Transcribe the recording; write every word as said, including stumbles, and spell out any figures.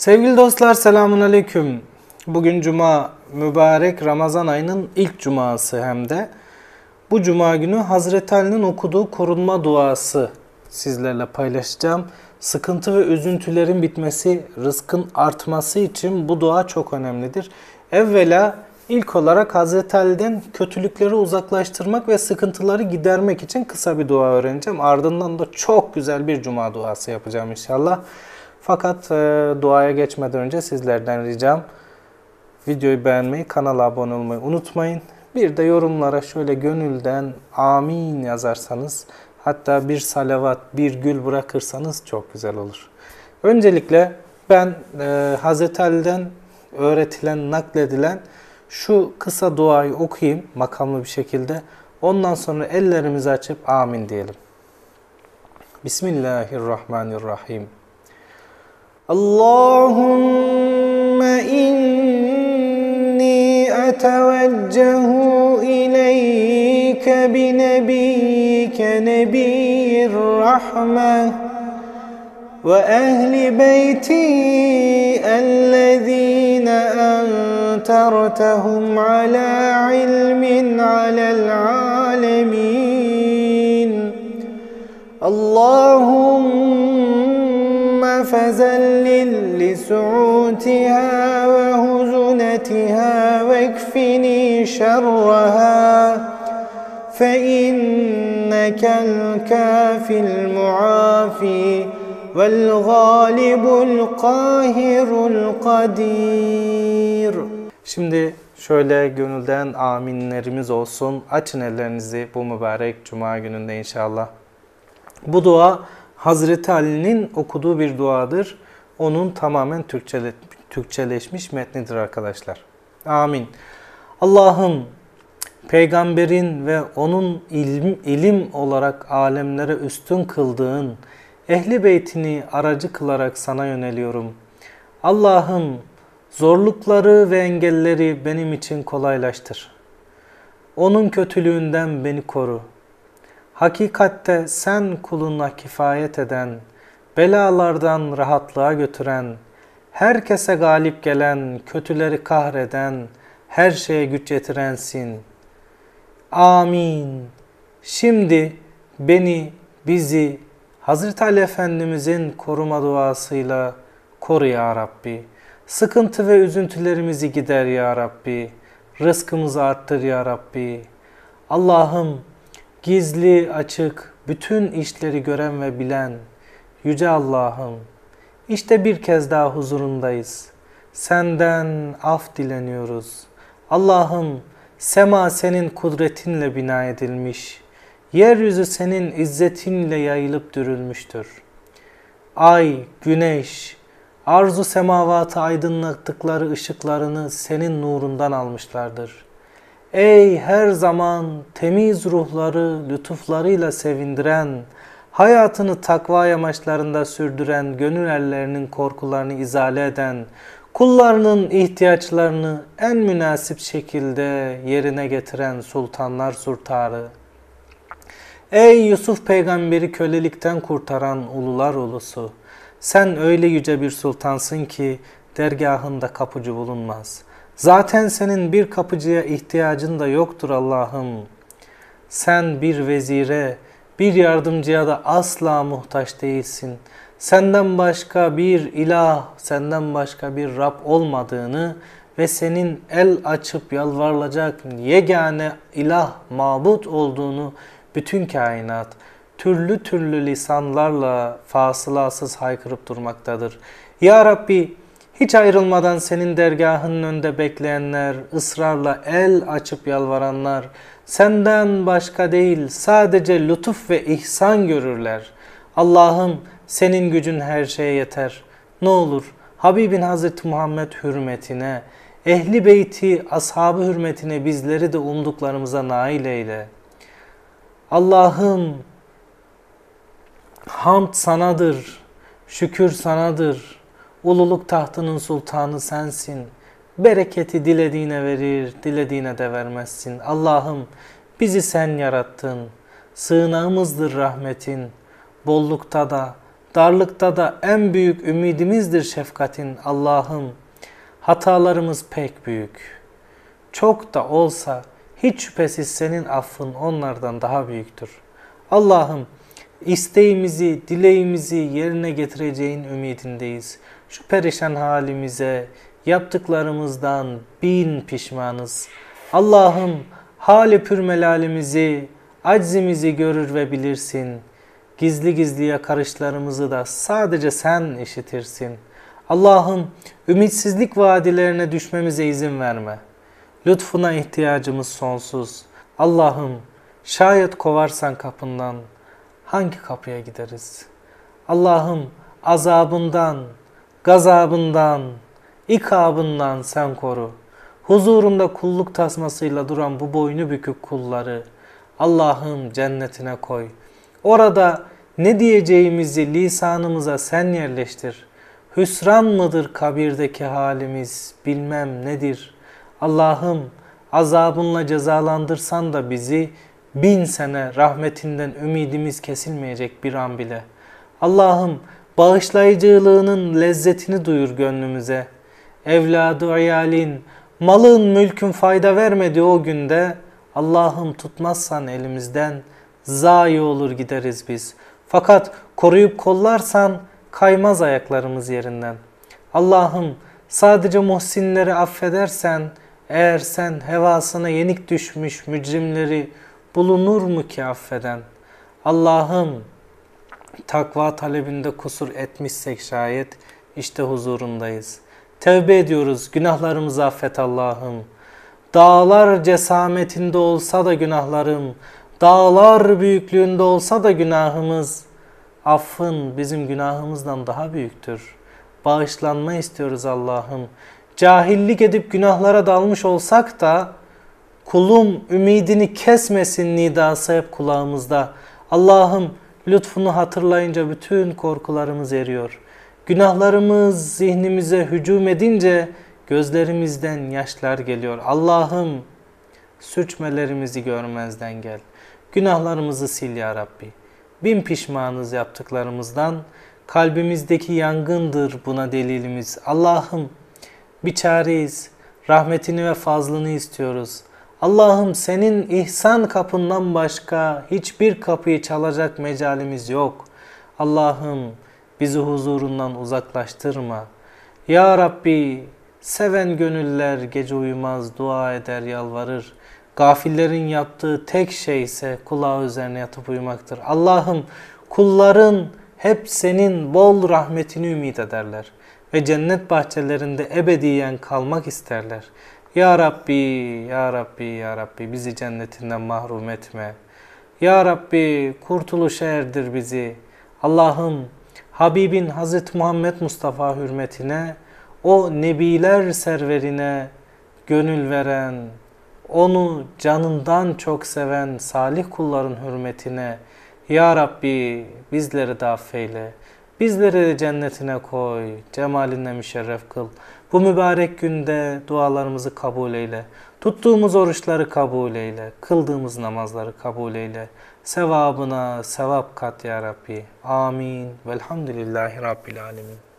Sevgili dostlar, selamun aleyküm. Bugün Cuma, mübarek Ramazan ayının ilk cuması hem de. Bu Cuma günü Hazreti Ali'nin okuduğu korunma duası sizlerle paylaşacağım. Sıkıntı ve üzüntülerin bitmesi, rızkın artması için bu dua çok önemlidir. Evvela ilk olarak Hazreti Ali'den kötülükleri uzaklaştırmak ve sıkıntıları gidermek için kısa bir dua öğreneceğim. Ardından da çok güzel bir Cuma duası yapacağım inşallah. Fakat e, duaya geçmeden önce sizlerden ricam videoyu beğenmeyi, kanala abone olmayı unutmayın. Bir de yorumlara şöyle gönülden amin yazarsanız, hatta bir salavat, bir gül bırakırsanız çok güzel olur. Öncelikle ben e, Hazreti Ali'den öğretilen, nakledilen şu kısa duayı okuyayım makamlı bir şekilde. Ondan sonra ellerimizi açıp amin diyelim. Bismillahirrahmanirrahim. Allahümme inni eteveccehu ileyke bi nebiyyike nebiyyir rahme ve ehli beyti ellezine entertehum ala ilmin alel alemin. Allahümme fezellil li su'utiha ve huzunetiha ve ekfini şerraha fe innekel kafil muafi vel galibul kahirul kadir. Şimdi şöyle gönülden aminlerimiz olsun. Açın ellerinizi bu mübarek Cuma gününde inşallah. Bu dua Hazreti Ali'nin okuduğu bir duadır. Onun tamamen Türkçele, Türkçeleşmiş metnidir arkadaşlar. Amin. Allah'ım, peygamberin ve onun ilim, ilim olarak alemlere üstün kıldığın ehli beytini aracı kılarak sana yöneliyorum. Allah'ım, zorlukları ve engelleri benim için kolaylaştır. Onun kötülüğünden beni koru. Hakikatte sen kuluna kifayet eden, belalardan rahatlığa götüren, herkese galip gelen, kötüleri kahreden, her şeye güç yetirensin. Amin. Şimdi beni, bizi Hazreti Ali Efendimizin koruma duasıyla koru ya Rabbi. Sıkıntı ve üzüntülerimizi gider ya Rabbi. Rızkımızı arttır ya Rabbi. Allah'ım, gizli açık bütün işleri gören ve bilen Yüce Allah'ım, işte bir kez daha huzurundayız. Senden af dileniyoruz. Allah'ım, sema senin kudretinle bina edilmiş. Yeryüzü senin izzetinle yayılıp dürülmüştür. Ay, güneş, arzu semavatı aydınlattıkları ışıklarını senin nurundan almışlardır. Ey her zaman temiz ruhları lütuflarıyla sevindiren, hayatını takva yamaçlarında sürdüren, gönül erlerinin korkularını izale eden, kullarının ihtiyaçlarını en münasip şekilde yerine getiren sultanlar sultanı. Ey Yusuf peygamberi kölelikten kurtaran ulular ulusu, sen öyle yüce bir sultansın ki dergahında kapıcı bulunmaz. Zaten senin bir kapıcıya ihtiyacın da yoktur Allah'ım. Sen bir vezire, bir yardımcıya da asla muhtaç değilsin. Senden başka bir ilah, senden başka bir Rab olmadığını ve senin el açıp yalvarılacak yegane ilah, mabut olduğunu bütün kainat türlü türlü lisanlarla fasılasız haykırıp durmaktadır. Ya Rabbi, hiç ayrılmadan senin dergahının önünde bekleyenler, ısrarla el açıp yalvaranlar, senden başka değil sadece lütuf ve ihsan görürler. Allah'ım, senin gücün her şeye yeter. Ne olur Habibin Hazreti Muhammed hürmetine, ehli beyti, ashabı hürmetine bizleri de umduklarımıza nail eyle. Allah'ım, hamd sanadır, şükür sanadır. Ululuk tahtının sultanı sensin. Bereketi dilediğine verir, dilediğine de vermezsin. Allah'ım, bizi sen yarattın. Sığınağımızdır rahmetin. Bollukta da, Darlıkta da en büyük ümidimizdir şefkatin Allah'ım. Hatalarımız pek büyük. Çok da olsa hiç şüphesiz senin affın onlardan daha büyüktür. Allah'ım isteğimizi, dileğimizi yerine getireceğin ümidindeyiz. Şu perişan halimize, yaptıklarımızdan bin pişmanız. Allah'ım hali pürmelalimizi, aczimizi görür ve bilirsin. Gizli gizli yakarışlarımızı da sadece sen işitirsin. Allah'ım ümitsizlik vadilerine düşmemize izin verme. Lütfuna ihtiyacımız sonsuz. Allah'ım şayet kovarsan kapından hangi kapıya gideriz? Allah'ım azabından, gazabından, ikabından sen koru. Huzurunda kulluk tasmasıyla duran bu boynu bükük kulları Allah'ım cennetine koy. Orada ne diyeceğimizi lisanımıza sen yerleştir. Hüsran mıdır kabirdeki halimiz, bilmem nedir. Allah'ım azabınla cezalandırsan da bizi, bin sene rahmetinden ümidimiz kesilmeyecek bir an bile. Allah'ım bağışlayıcılığının lezzetini duyur gönlümüze. Evladı ayalin, malın mülkün fayda vermedi o günde. Allah'ım tutmazsan elimizden zayi olur gideriz biz. Fakat koruyup kollarsan kaymaz ayaklarımız yerinden. Allah'ım sadece muhsinleri affedersen, eğer sen hevasına yenik düşmüş mücrimleri bulunur mu ki affeden? Allah'ım takva talebinde kusur etmişsek şayet işte huzurundayız. Tevbe ediyoruz, günahlarımızı affet Allah'ım. Dağlar cesametinde olsa da günahlarım, dağlar büyüklüğünde olsa da günahımız, affın bizim günahımızdan daha büyüktür. Bağışlanma istiyoruz Allah'ım. Cahillik edip günahlara dalmış olsak da kulum ümidini kesmesin nidası hep kulağımızda. Allah'ım lütfunu hatırlayınca bütün korkularımız eriyor. Günahlarımız zihnimize hücum edince gözlerimizden yaşlar geliyor. Allah'ım sürçmelerimizi görmezden gel. Günahlarımızı sil ya Rabbi. Bin pişmanız yaptıklarımızdan. Kalbimizdeki yangındır buna delilimiz. Allah'ım bir çareyiz. Rahmetini ve fazlını istiyoruz. Allah'ım senin ihsan kapından başka hiçbir kapıyı çalacak mecalimiz yok. Allah'ım bizi huzurundan uzaklaştırma. Ya Rabbi seven gönüller gece uyumaz, dua eder, yalvarır. Gafillerin yaptığı tek şey ise kulağı üzerine yatıp uyumaktır. Allah'ım kulların hep senin bol rahmetini ümit ederler ve cennet bahçelerinde ebediyen kalmak isterler. Ya Rabbi, Ya Rabbi, Ya Rabbi bizi cennetinden mahrum etme. Ya Rabbi kurtuluşa erdir bizi. Allah'ım Habibin Hazreti Muhammed Mustafa hürmetine, o nebiler serverine gönül veren, onu canından çok seven salih kulların hürmetine Ya Rabbi bizleri de affeyle. Bizleri de cennetine koy, cemalinle müşerref kıl. Bu mübarek günde dualarımızı kabul eyle. Tuttuğumuz oruçları kabul eyle. Kıldığımız namazları kabul eyle. Sevabına sevap kat ya Rabbi. Amin. Velhamdülillahi Rabbil Alemin.